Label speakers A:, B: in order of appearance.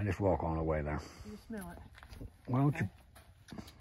A: and just walk on away there.
B: You smell it?
A: Why don't
B: Okay.
A: you